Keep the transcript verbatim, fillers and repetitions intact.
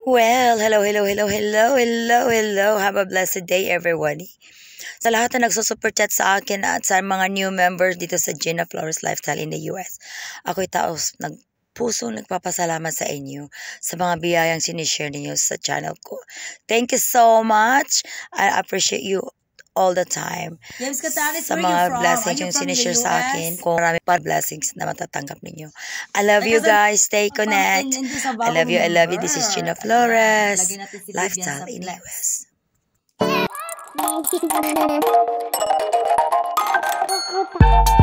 Well, hello, hello, hello, hello, hello, hello. Have a blessed day, everybody. Sa lahat na nagsusuper chat sa akin at sa mga new members dito sa Gina Flores Lifestyle in the U S. Ako'y taos nag pusong nagpapasalamat sa inyo sa mga biyayang sinishare ninyo sa channel ko. Thank you so much. I appreciate you all the time. James Katanis, Sa where you mga from? blessings Are you yung from the sinishare U S? sa akin. Kung marami pa blessings na matatanggap ninyo. I love you Like, guys. Stay Pang connect. in into sa I love you. I love you. member. This is Gina Flores. Lagyan natin si Vivian Lifestyle sa in the flex. U S. Thank you.